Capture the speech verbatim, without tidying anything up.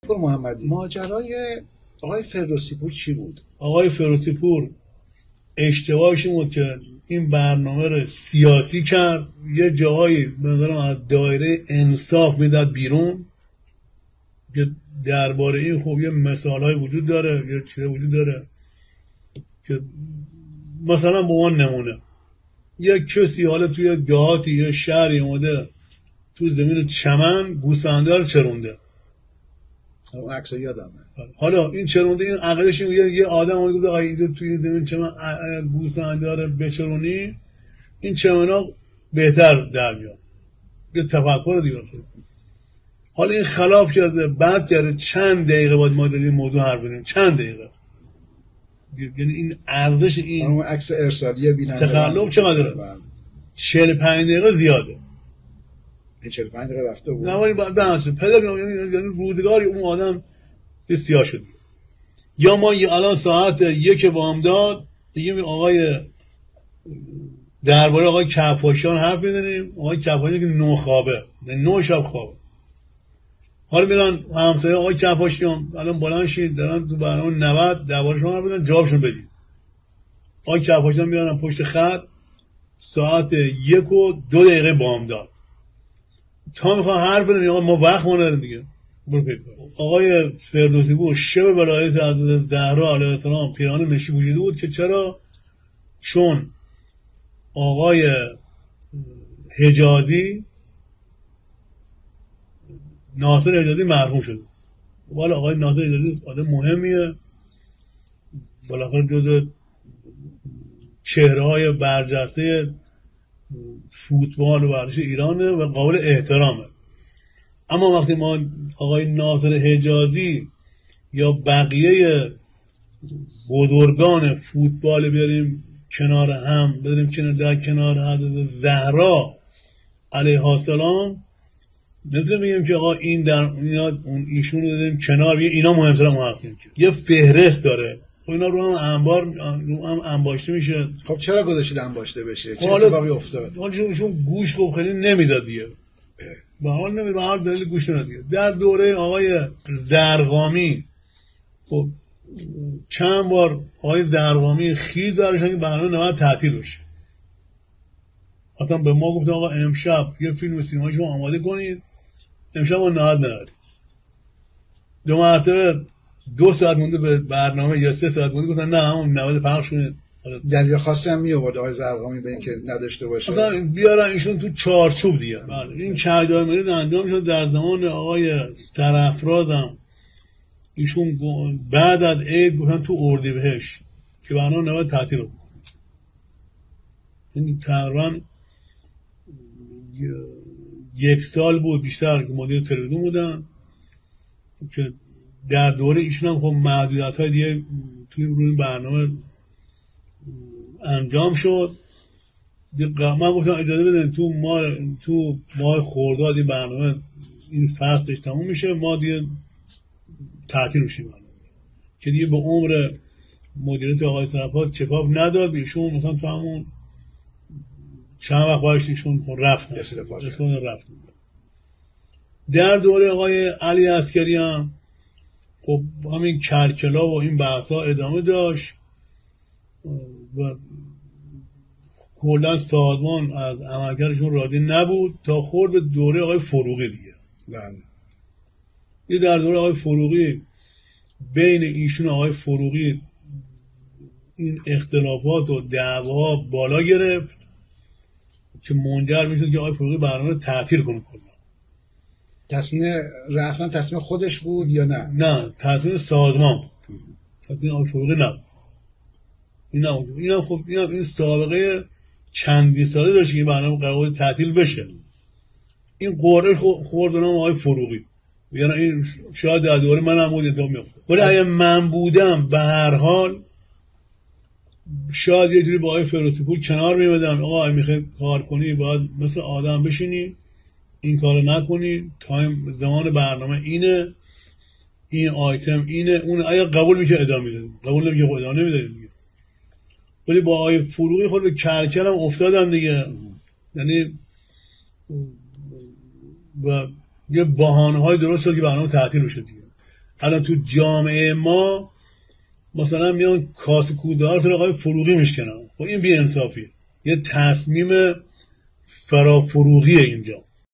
دکتر محمدی، ماجرای آقای فردوسی پور چی بود؟ آقای فردوسی پور اشتباهش این بود که این برنامه رو سیاسی کرد، یه جاهایی مثلا از دایره انصاف میداد بیرون که درباره این خوب یه مثالهای وجود داره، یه چیزی وجود داره که مثلا به عنوان نمونه یک کسی حالا توی دهاتی یا شهری اومده تو زمین چمن گوسفنده رو چرونده، اون عکس یادمه. حالا این چرونده این عقیدش یه یه آدم اومد گفت آقا اینجا توی زمین چمن گوسفنده رو بچرونی این چمنا بهتر در میاد، یه تفکر دیگه. حالا این خلاف کرده، بعد کرده چند دقیقه باید ما در این موضوع حرف بزنیم، چند دقیقه، یعنی این ارزش این اون عکس ارسالی بیننده تخلف چقدره؟ چهل و پنج دقیقه زیاده. این چهل و پنج دقیقه رفته بود. نه ولی بعد پدر یعنی یعنی رودگاری اون آدم سیاه شد. یا ما الان ساعت یک بامداد دیگه آقای درباره آقای کفاشیان حرف میزنیم، آقای کفاشیان که نو خوابه، نو شب خوابه. حالا میرن همسایه آقای کفاشیان الان بلند شید دارن تو برنامه نود درباره‌شون حرف میزنن، جوابشون بدید. آقای کفاشیان میارن پشت خط ساعت یک و دو دقیقه بامداد تا میخوان حرف بزنن، آقا ما وقت ما نداریم دیگه برو پیدا. آقای فردوسی پور شب ولایت حضرت زهرا علیه السلام پیرهن مشکی پوشیده بود که چرا؟ چون آقای حجازی ناصر حجازی مرحوم شد. والا آقای ناصر حجازی آدم مهمیه، بالاخره جزو چهره‌های برجسته فوتبال و ورزش ایرانه و قابل احترامه. اما وقتی ما آقای ناصر حجازی یا بقیه بزرگان فوتبال بیاریم کنار هم، بذاریم کنار در کنار حضرت زهرا علیه السلام، نمیتونیم بگیم که آقا این در اینا اون ایشون رو دادیم کنار، بگیم اینا مهمتره ما هستیم. یه فهرست داره، خب اینا رو هم انبار رو هم انباشته میشه. خب چرا گذاشتید انباشته بشه؟ چه اتفاقی افتاد؟ حالا ایشون گوش خب خیلی نمیداد دیگه، به حال نمیداد، به حال دلیل گوش نمیداد دیگه. در دوره آقای زرقامی خب چند بار آقای زرقامی خیز برشن که برنامه نماد تعطیل بشه. حتی به ما گفتن آقا امشب یه فیلم سینمایی شما آماده کنید، امشب ما نهاد نداریم. دو مرتبه دو ساعت مونده به برنامه یا سه ساعت مونده گفتن نه همون نود پخش کنید. دلیل خاصی هم می آورد آقای زرقامی به اینکه نداشته باشه، مثلا بیارن ایشون تو چارچوب دیگه. بله این کردار ملی انجام شد در زمان آقای سرافرازم. ایشون بعد از عید گفتن تو اردیبهشت که برنامه نود تعطیل رو بکنید. این تقریبا یک سال بود بیشتر که مدیر تلویزیون بودن که در دوره ایشون هم خب محدودیت های دیگه توی روی برنامه انجام شد. من گفتم اجازه بدن تو ماه تو ماه خرداد این برنامه این فصلش تموم میشه، ما دیگه تعطیل میشیم برنامه که دیگه به عمر مدیریت آقای سرپاس چکاپ نداد. ایشون مثلا تو همون چند وقت بایش ایشون رفت استفاده رفت. در دوره آقای علی عسکری هم خب همین کرکلا و این بحثا ادامه داشت و کلا سازمان از عملکردشون راضی نبود تا خورد به دوره آقای فروغی دیگه. بله. یه در دوره آقای فروغی بین ایشون و آقای فروغی این اختلافات و دعواها بالا گرفت که منجر میشد که آقای فروغی برنامه رو تعطیل کنه. کلا تصمیم رأساً تصمیم خودش بود یا نه؟ نه تصمیم سازمان بود، تصمیم آقای فروغی نبود. این هم این هم خب این هم این سابقه چندی ساله داشت که برنامه قرار تعطیل بشه. این قرعه خورد به نام آقای فروغی، یعنی این شاید در دوره من هم بود اتفاق میفته. ولی اگه من بودم به هر حال شاید یه جوری با آقای فردوسی پور کنار میمدم، آقا اگه میخوای کار کنی باید مثل آدم بشینی، این کارو نکنی، تایم زمان برنامه اینه، این آیتم اینه، اون آیا قبول میشه ادامه میدادیم، قبول نمیشه ادامه نمیدادیم. ولی با آقای فروغی خود به کلکل هم افتادن دیگه، یعنی و یه بهانه های درست شد که برنامه تعطیل بشه دیگه. الان تو جامعه ما مثلا میان کاسه کودار سر آقای فروغی میشکنن. خب این بی‌انصافیه. یه تصمیم فرافروغیه اینجا.